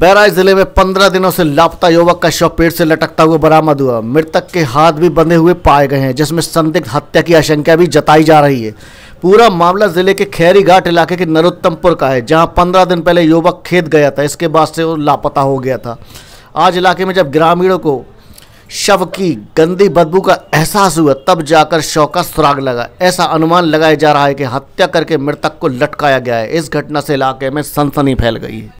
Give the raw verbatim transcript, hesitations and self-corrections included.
बहराइच जिले में पंद्रह दिनों से लापता युवक का शव पेड़ से लटकता हुआ बरामद हुआ। मृतक के हाथ भी बंधे हुए पाए गए हैं, जिसमें संदिग्ध हत्या की आशंका भी जताई जा रही है। पूरा मामला जिले के खैरी घाट इलाके के नरोत्तमपुर का है, जहां पंद्रह दिन पहले युवक खेत गया था। इसके बाद से वो लापता हो गया था। आज इलाके में जब ग्रामीणों को शव की गंदी बदबू का एहसास हुआ, तब जाकर शव का सुराग लगा। ऐसा अनुमान लगाया जा रहा है कि हत्या करके मृतक को लटकाया गया है। इस घटना से इलाके में सनसनी फैल गई है।